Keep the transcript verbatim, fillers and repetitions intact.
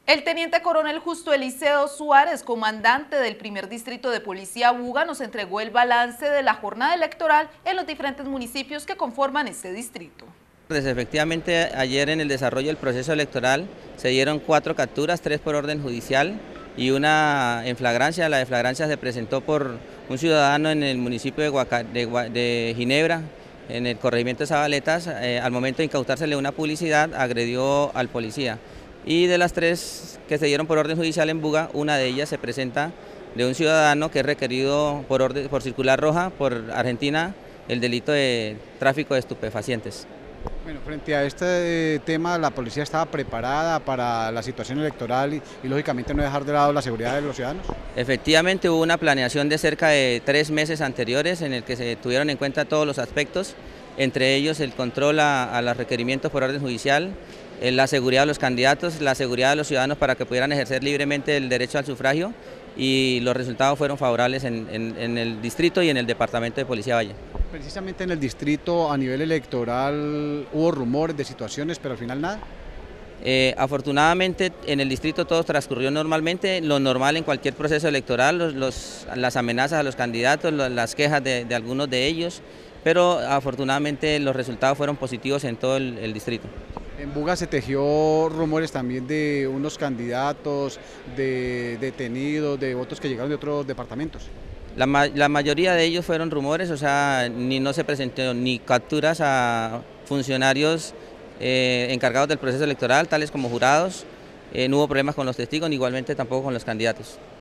El teniente coronel Justo Eliseo Suárez, comandante del primer distrito de policía Buga, nos entregó el balance de la jornada electoral en los diferentes municipios que conforman este distrito. Pues efectivamente, ayer en el desarrollo del proceso electoral se dieron cuatro capturas, tres por orden judicial y una en flagrancia. La de flagrancia se presentó por un ciudadano en el municipio de, Huaca, de, de Ginebra, en el corregimiento de Zabaletas. Eh, al momento de incautársele una publicidad, agredió al policía. Y de las tres que se dieron por orden judicial en Buga, una de ellas se presenta de un ciudadano que es requerido por, orden, por circular roja por Argentina el delito de tráfico de estupefacientes. Bueno, frente a este tema, la policía estaba preparada para la situación electoral y, y lógicamente no dejar de lado la seguridad de los ciudadanos. Efectivamente hubo una planeación de cerca de tres meses anteriores en el que se tuvieron en cuenta todos los aspectos, entre ellos el control a, a los requerimientos por orden judicial, la seguridad de los candidatos, la seguridad de los ciudadanos para que pudieran ejercer libremente el derecho al sufragio, y los resultados fueron favorables en, en, en el distrito y en el departamento de Policía Valle. Precisamente en el distrito a nivel electoral hubo rumores de situaciones, pero al final nada. Eh, afortunadamente en el distrito todo transcurrió normalmente, lo normal en cualquier proceso electoral, los, los, las amenazas a los candidatos, los, las quejas de, de algunos de ellos, pero afortunadamente los resultados fueron positivos en todo el, el distrito. En Buga se tejió rumores también de unos candidatos, de detenidos, de votos que llegaron de otros departamentos. La, la mayoría de ellos fueron rumores, o sea, ni no se presentó ni capturas a funcionarios eh, encargados del proceso electoral, tales como jurados, eh, no hubo problemas con los testigos, ni igualmente tampoco con los candidatos.